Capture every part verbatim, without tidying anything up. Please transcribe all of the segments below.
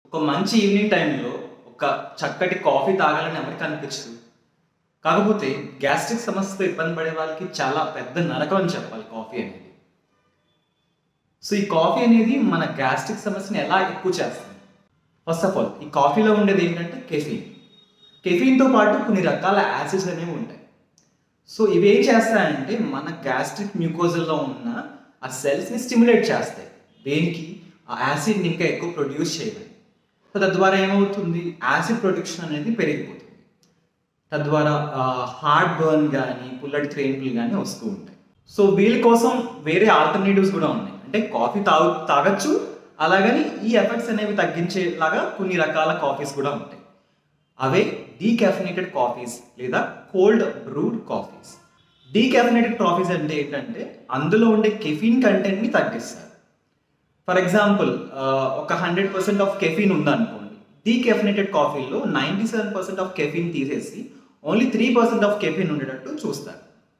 ఒక మంచి ఈవినింగ్ టైంలో ఒక చక్కటి కాఫీ తాగాలని ఎవరికి అనిపించదు. కాకపోతే గ్యాస్ట్రిక్ సమస్యతో ఇబ్బంది పడే వాళ్ళకి చాలా పెద్ద నరకం అని చెప్పాలి కాఫీ అనేది. సో ఈ కాఫీ అనేది మన గ్యాస్ట్రిక్ సమస్యని ఎలా ఎక్కువ చేస్తుంది? ఫస్ట్ ఆఫ్ ఆల్ ఈ కాఫీలో ఉండేది ఏంటంటే కెఫీన్. కెఫీన్‌తో పాటు కొన్ని రకాల యాసిడ్స్ అనేవి ఉంటాయి. సో ఇవేం చేస్తాయంటే మన గ్యాస్ట్రిక్ మ్యూకోజాలో ఉన్న ఆ సెల్స్‌ని స్టిమ్యులేట్ చేస్తాయి. దేనికి? ఆ యాసిడ్‌ని ఇంకా ఎక్కువ ప్రొడ్యూస్ చేయమని. సో తద్వారా ఏమవుతుంది? యాసిడ్ ప్రొడక్షన్ అనేది పెరిగిపోతుంది. తద్వారా హార్ట్ బర్న్ కానీ పుల్లటి క్రేంపులు కానీ వస్తూ ఉంటాయి. సో వీళ్ళ కోసం వేరే ఆల్టర్నేటివ్స్ కూడా ఉన్నాయి. అంటే కాఫీ తాగు తాగొచ్చు, అలాగని ఈ ఎఫెక్ట్స్ అనేవి తగ్గించేలాగా కొన్ని రకాల కాఫీస్ కూడా ఉంటాయి. అవే డీకాఫినేటెడ్ కాఫీస్ లేదా cold brewed coffees. Decaffeinated coffees అంటే ఏంటంటే అందులో ఉండే కెఫీన్ కంటెంట్ని తగ్గిస్తారు. ఫర్ ఎగ్జాంపుల్ ఒక హండ్రెడ్ పర్సెంట్ ఆఫ్ కెఫీన్ ఉందనుకోండి, డీకాఫినేటెడ్ కాఫీలో ninety seven percent of caffeine తీసేసి only three percent of caffeine ఉండేటట్టు చూస్తారు.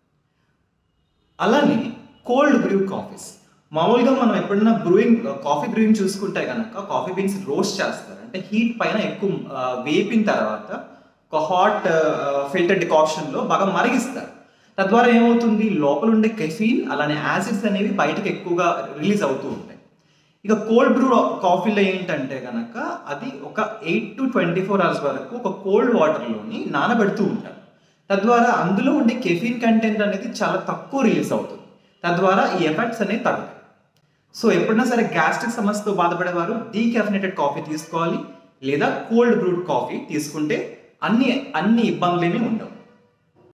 అలానే కోల్డ్ బ్రూ కాఫీస్. మామూలుగా మనం ఎప్పుడైనా బ్రూయింగ్ కాఫీ బ్రూయింగ్ చూసుకుంటే కనుక కాఫీ బీన్స్ రోస్ట్ చేస్తారు. అంటే హీట్ పైన ఎక్కువ వేపిన తర్వాత ఒక హాట్ ఫిల్టర్ డికాక్షన్లో బాగా మరిగిస్తారు. తద్వారా ఏమవుతుంది? లోపల ఉండే కెఫీన్ అలానే యాసిడ్స్ అనేవి బయటకు ఎక్కువగా రిలీజ్ అవుతూ ఉంటాయి. ఇక కోల్డ్ బ్రూ కాఫీలో ఏంటంటే కనుక అది ఒక eight to twenty four hours వరకు ఒక కోల్డ్ వాటర్లోని నానబెడుతూ ఉంటారు. తద్వారా అందులో ఉండే కెఫీన్ కంటెంట్ అనేది చాలా తక్కువ రిలీజ్ అవుతుంది. తద్వారా ఈ ఎఫెక్ట్స్ అనేవి తగ్గుతాయి. సో ఎప్పుడైనా సరే గ్యాస్ట్రిక్ సమస్యతో బాధపడేవారు డీకాఫినేటెడ్ కాఫీ తీసుకోవాలి, లేదా కోల్డ్ బ్రూడ్ కాఫీ తీసుకుంటే అన్ని అన్ని ఇబ్బందులేమీ ఉండవు.